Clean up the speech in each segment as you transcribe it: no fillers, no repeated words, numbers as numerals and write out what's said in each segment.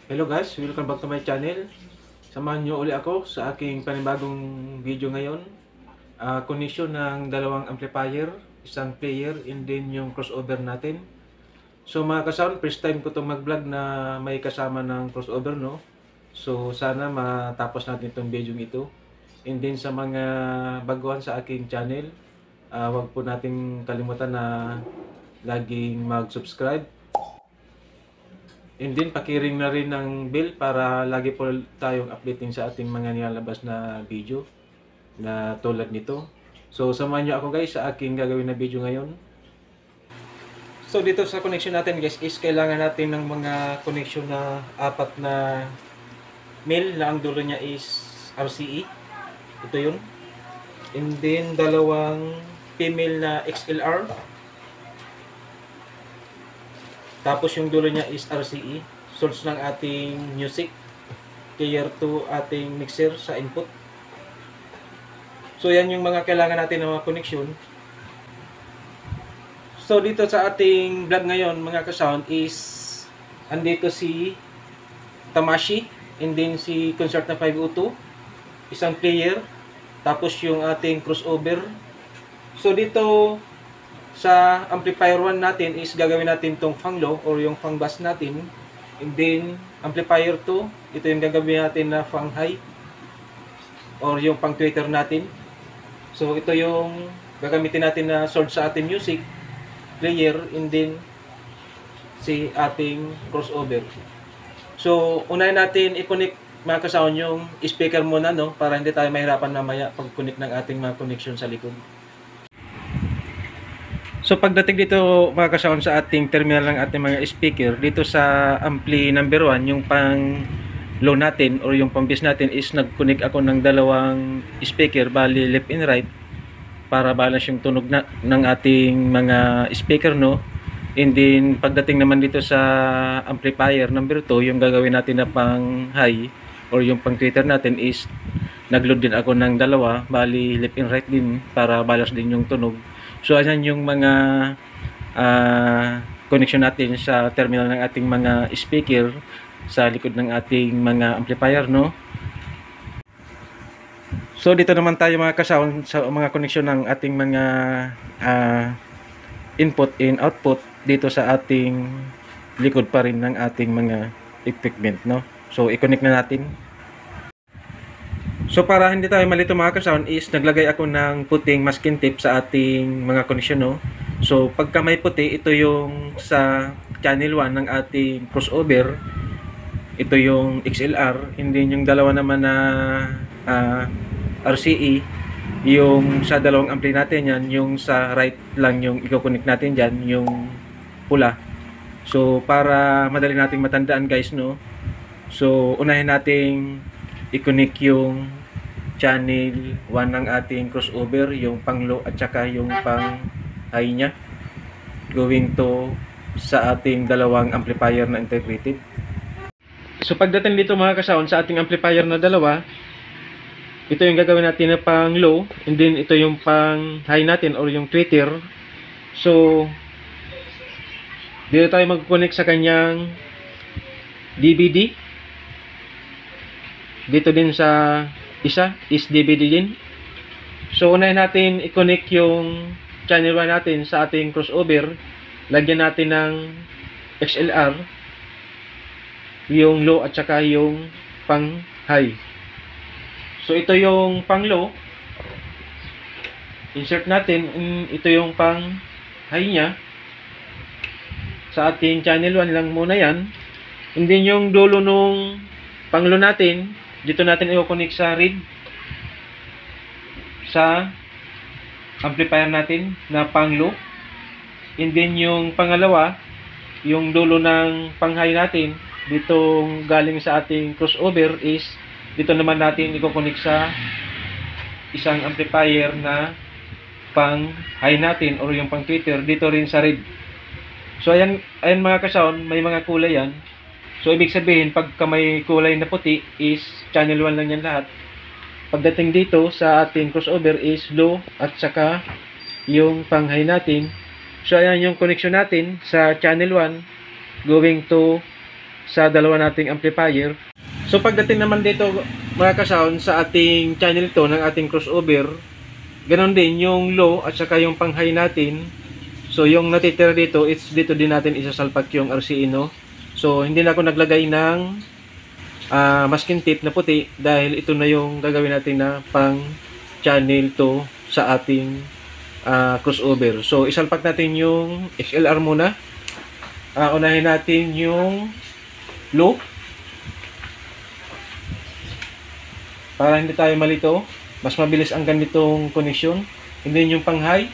Hello guys, welcome back to my channel. Samahan nyo uli ako sa aking panibagong video ngayon. Connection ng dalawang amplifier, isang player, and then yung crossover natin. So mga kasound, first time ko itong mag-vlog na may kasama ng crossover, no? So sana matapos natin itong video ito. And then sa mga baguhan sa aking channel, wag po nating kalimutan na laging mag-subscribe. And then, pakiring na rin ng bell para lagi po tayong updating sa ating mga nilalabas na video na tulad nito. So, samahan nyo ako guys sa aking gagawin na video ngayon. So, dito sa connection natin guys is kailangan natin ng mga connection na apat na male na ang dulo niya is RCE. Ito yun. And then, dalawang female na XLR. Tapos yung dulo niya is RCE, source ng ating music, player to ating mixer sa input. So yan yung mga kailangan natin ng mga connection. So dito sa ating vlog ngayon mga ka-sound is andito si Tamashi and then si Concerta 502, isang player, tapos yung ating crossover. So dito sa amplifier 1 natin is gagawin natin tong fang low or yung fang bass natin. And then amplifier 2, ito yung gagawin natin na fang high or yung pang tweeter natin. So ito yung gagamitin natin na source sa ating music player, and then si ating crossover. So unahin natin i-connect mga ka-sound yung speaker muna, no, para hindi tayo mahirapan mamaya pag-connect ng ating mga connection sa likod. So pagdating dito mga ka-sound sa ating terminal ng ating mga speaker, dito sa ampli number 1, yung pang low natin or yung pang bass natin is nag-connect ako ng dalawang speaker, bali left and right, para balance yung tunog ng ating mga speaker, no. And then pagdating naman dito sa amplifier number 2, yung gagawin natin na pang high or yung pang tweeter natin is nag-load din ako ng dalawa, bali left and right din, para balance din yung tunog. So ayan yung mga connection natin sa terminal ng ating mga speaker sa likod ng ating mga amplifier, no. So dito naman tayo mga ka-sound sa mga connection ng ating mga input and output dito sa ating likod pa rin ng ating mga equipment, no. So i-connect na natin. So para hindi tayo malito mga ka-sound is naglagay ako ng puting masking tape sa ating mga connection, no. So pagka may puti, ito yung sa channel 1 ng ating crossover, ito yung XLR, hindi yung dalawa naman na RCE, yung sa dalawang ampli natin yan, yung sa right lang yung i-connect natin dyan, yung pula. So para madali nating matandaan guys, no. So unahin nating i-connect yung channel 1 ng ating crossover, yung pang low at saka yung pang high nya, going to sa ating dalawang amplifier na integrated. So pagdating dito mga ka-sound sa ating amplifier na dalawa, ito yung gagawin natin na pang low, and then ito yung pang high natin or yung tweeter. So dito tayo mag-connect sa kanyang DVD. Dito din sa isa is DVD din. So unahin natin i-connect yung channel 1 natin sa ating crossover. Lagyan natin ng XLR, yung low at saka yung pang high. So ito yung pang low, insert natin, ito yung pang high nya sa ating channel 1 lang muna yan. Hindi yung dulo nung pang low natin, dito natin i-connect sa read sa amplifier natin na pang low. And then yung pangalawa, yung dulo ng pang high natin, dito galing sa ating crossover is dito naman natin i-connect sa isang amplifier na pang high natin or yung pang tweeter, dito rin sa read. So ayan mga ka-sound, may mga kulay yan. So ibig sabihin pagka may kulay na puti is channel 1 lang yan lahat. Pagdating dito sa ating crossover is low at saka yung pang high natin. So ayan yung connection natin sa channel 1 going to sa dalawa nating amplifier. So pagdating naman dito mga ka-sound sa ating channel to ng ating crossover, ganon din yung low at saka yung pang high natin. So yung natitira dito, dito din natin isasalpak yung RCA, no? So hindi na ako naglagay ng masking tape na puti dahil ito na yung gagawin natin na pang channel to sa ating crossover. So isalpak natin yung XLR muna. Unahin natin yung low para hindi tayo malito, mas mabilis ang ganitong connection. Hindi yung pang high.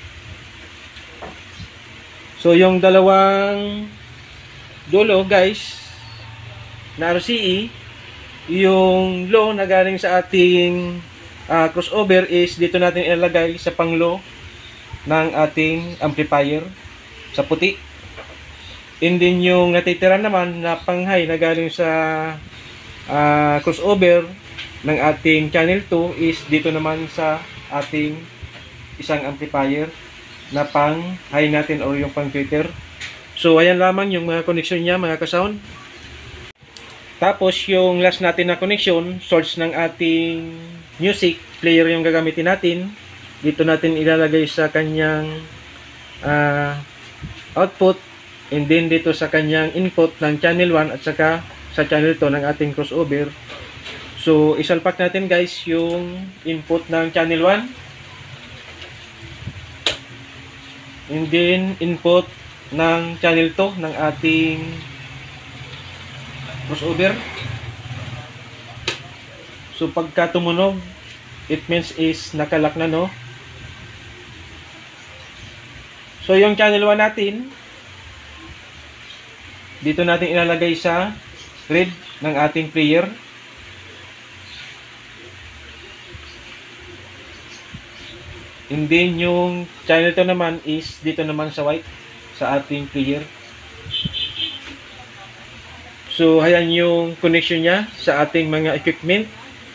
So yung dalawang dulo guys na RCE, yung low na galing sa ating crossover is dito natin ilalagay sa pang low ng ating amplifier sa puti. And then yung natitira naman na pang high na galing sa crossover ng ating channel 2 is dito naman sa ating isang amplifier na pang high natin or yung pang tweeter. So ayan lamang yung mga connection niya mga ka-sound. Tapos yung last natin na connection, source ng ating music player yung gagamitin natin. Dito natin ilalagay sa kanyang output, and then dito sa kanyang input ng channel 1 at saka sa channel 2 ng ating crossover. So isalpak natin guys yung input ng channel 1, and then input ng channel 2 ng ating crossover. So pagka tumunog, it means is nakalak na, no? So yung channel 1 natin, dito natin ilalagay sa red ng ating player. And then yung channel 2 naman is dito naman sa white sa ating player. So ayan yung connection niya sa ating mga equipment.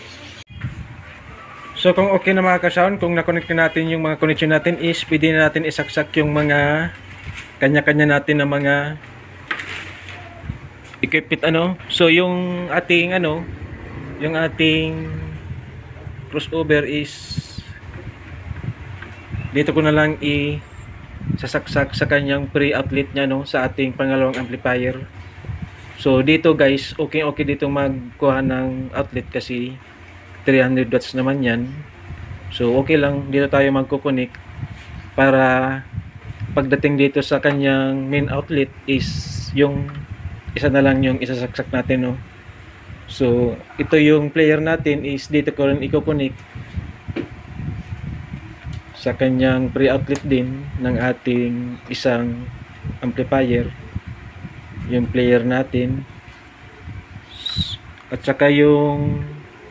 So kung okay na mga ka-sound, kung na-connect na natin yung mga connection natin is pwede na natin isaksak yung mga kanya-kanya natin na mga equipment So yung ating yung ating crossover is dito ko na lang sasaksak sa kanyang pre-outlet niya, no, sa ating pangalawang amplifier. So dito guys, okay dito magkuha ng outlet kasi 300 watts naman yan. So okay lang dito tayo magko-connect para pagdating dito sa kanyang main outlet is yung isa na lang yung isasaksak natin, no. So ito yung player natin is dito ko rin i-connect sa kanyang pre-outlet din ng ating isang amplifier, yung player natin, at saka yung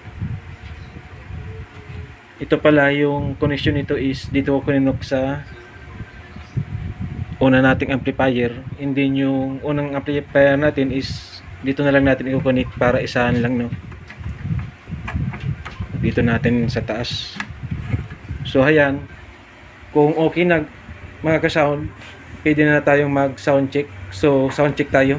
ito pala yung connection nito is dito ko kinok sa una nating amplifier, and then yung unang amplifier natin is dito na lang natin i-connect para isahan lang, no, dito natin sa taas. So ayan, kung okay na mga ka-sound, pwede na tayong mag sound check. So sound check tayo.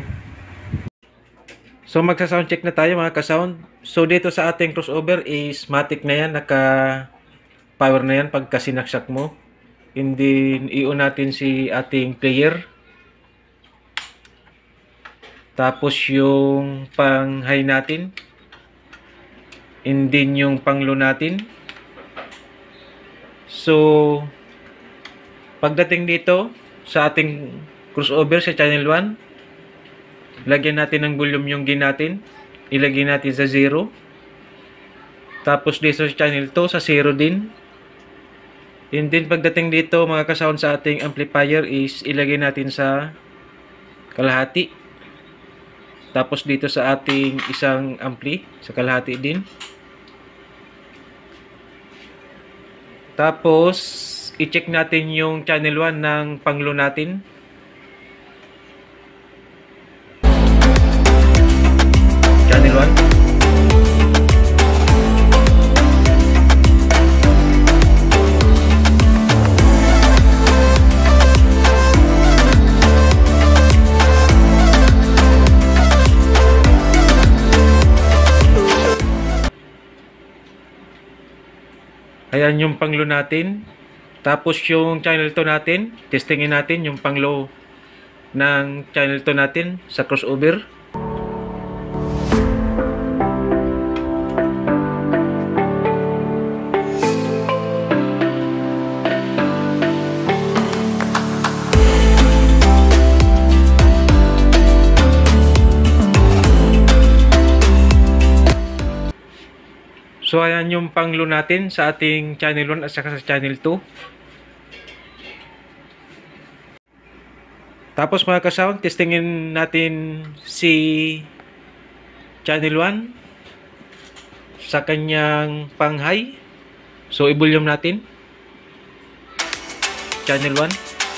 So magsa sound check na tayo mga ka-sound. So dito sa ating crossover is matic na yan, naka power na yan pagka sinaksak mo. And then i-on natin si ating player. Tapos yung pang high natin, and then yung pang low natin. So pagdating dito sa ating crossover sa channel 1, lagyan natin ng volume yung gain natin. Ilagay natin sa 0. Tapos dito sa channel 2 sa 0 din. And then pagdating dito mga ka-sound sa ating amplifier is ilagay natin sa kalahati. Tapos dito sa ating isang ampli sa kalahati din. Tapos i-check natin yung channel 1 ng panglo natin. Channel 1. Ayan yung pang-low natin. Tapos yung channel 2 natin, testingin natin yung pang-low ng channel 2 natin sa crossover. So ayan yung pang-low natin sa ating channel 1 at saka sa channel 2. Tapos mga ka-sound, testingin natin si channel 1 sa kanyang pang-high. So i-volume natin channel 1.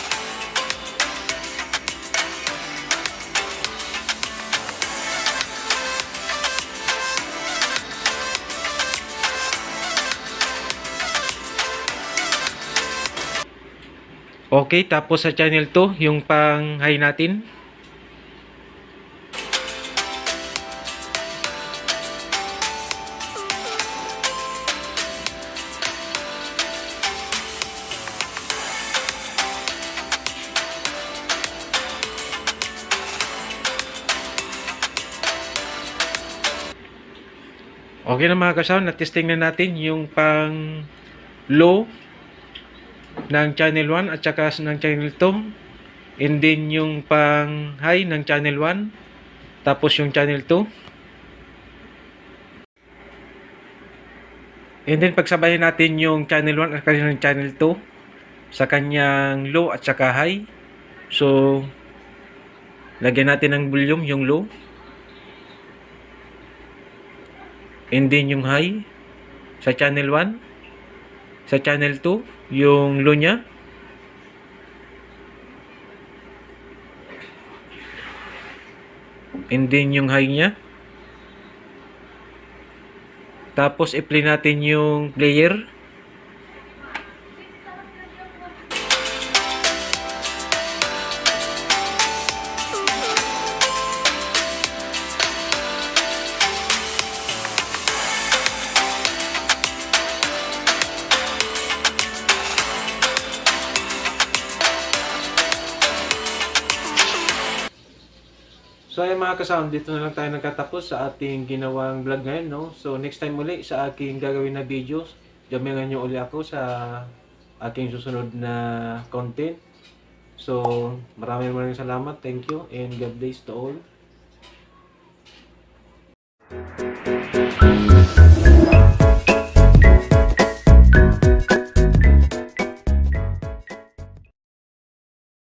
Okay, tapos sa channel 2, yung pang-high natin. Okay na mga ka-sound, na-testing na natin yung pang-low ng channel 1 at saka ng channel 2, and then yung pang high ng channel 1, tapos yung channel 2, and then pagsabayan natin yung channel 1 at yung channel 2 sa kanyang low at saka high. So lagyan natin ng volume yung low, and then yung high sa channel 1, sa channel 2 yung low nya, and then yung high nya. Tapos i-play natin yung player. So ayan mga ka-sound, dito na lang tayo nagkatapos sa ating ginawang vlog ngayon, no? So next time muli sa aking gagawin na videos, jamingan nyo uli ako sa aking susunod na content. So maraming salamat, thank you, and God bless to all.